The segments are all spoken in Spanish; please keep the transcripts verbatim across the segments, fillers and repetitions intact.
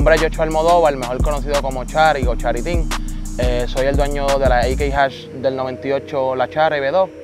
nombre es Yocho Almodóvar, mejor conocido como Chari o Charitín. Eh, soy el dueño de la A K Hash del noventa y ocho, la Chari V dos.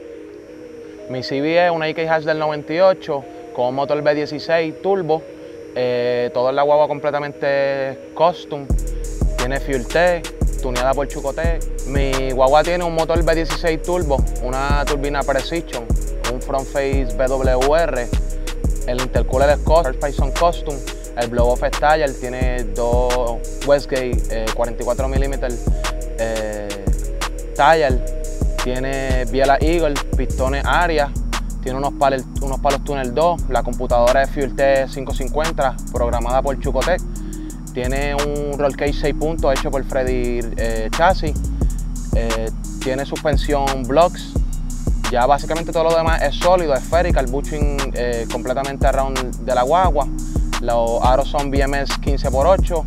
Mi C V es una A K Hash del noventa y ocho con un motor V dieciséis turbo. Eh, todo en la guagua completamente custom. Tiene Fuel T, tuneada por Chucotec. Mi guagua tiene un motor V dieciséis turbo, una turbina Precision, un front face B W R, el intercooler es Python Custom, el blow off es Tire, tiene dos Westgate eh, cuarenta y cuatro milímetros eh, Tire, tiene biela Eagle, pistones Aria, tiene unos, palos, unos palos Tunnel dos, la computadora es Fuel T quinientos cincuenta programada por Chucotec, tiene un roll cage seis puntos hecho por Freddy eh, Chasis, eh, tiene suspensión blocks. Ya básicamente todo lo demás es sólido, esférica, el bushing eh, completamente around de la guagua. Los aros son B M S quince por ocho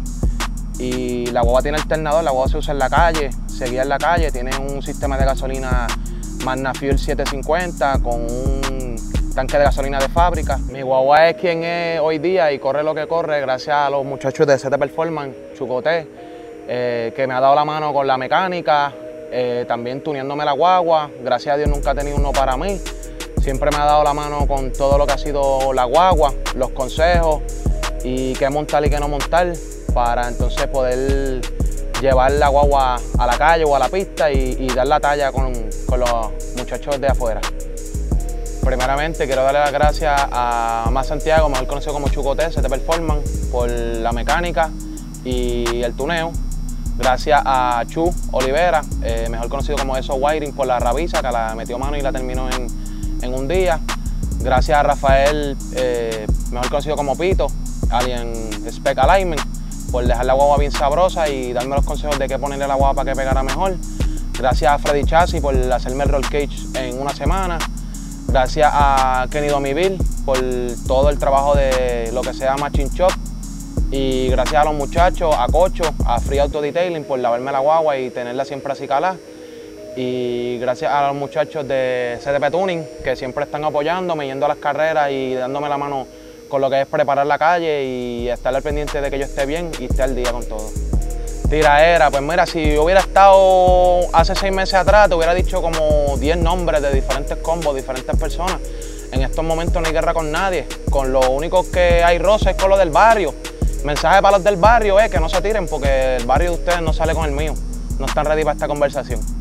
y la guagua tiene alternador, la guagua se usa en la calle, se guía en la calle, tiene un sistema de gasolina Magna Fuel setecientos cincuenta con un tanque de gasolina de fábrica. Mi guagua es quien es hoy día y corre lo que corre gracias a los muchachos de C T Performance, Chucotec, eh, que me ha dado la mano con la mecánica. Eh, también tuneándome la guagua, gracias a Dios nunca he tenido uno para mí. Siempre me ha dado la mano con todo lo que ha sido la guagua, los consejos y qué montar y qué no montar para entonces poder llevar la guagua a la calle o a la pista y, y dar la talla con, con los muchachos de afuera. Primeramente quiero darle las gracias a Más Santiago, mejor conocido como Chucotec, C T Performance, por la mecánica y el tuneo. Gracias a Chu Olivera, eh, mejor conocido como Eso Wiring, por la Ravisa, que la metió mano y la terminó en, en un día. Gracias a Rafael, eh, mejor conocido como Pito, Alien Spec Alignment, por dejar la guagua bien sabrosa y darme los consejos de qué ponerle a la guagua para que pegara mejor. Gracias a Freddy Chasis por hacerme el roll cage en una semana. Gracias a Kenny Domiville por todo el trabajo de lo que sea Machine Shop. Y gracias a los muchachos, a Cocho, a Free Auto Detailing por lavarme la guagua y tenerla siempre así calada. Y gracias a los muchachos de C T P Tuning que siempre están apoyándome, yendo a las carreras y dándome la mano con lo que es preparar la calle y estar al pendiente de que yo esté bien y esté al día con todo. Tiraera, pues mira, si yo hubiera estado hace seis meses atrás, te hubiera dicho como diez nombres de diferentes combos, diferentes personas. En estos momentos no hay guerra con nadie, con lo único que hay roce es con lo del barrio. Mensaje para los del barrio es que no se tiren porque el barrio de ustedes no sale con el mío. No están ready para esta conversación.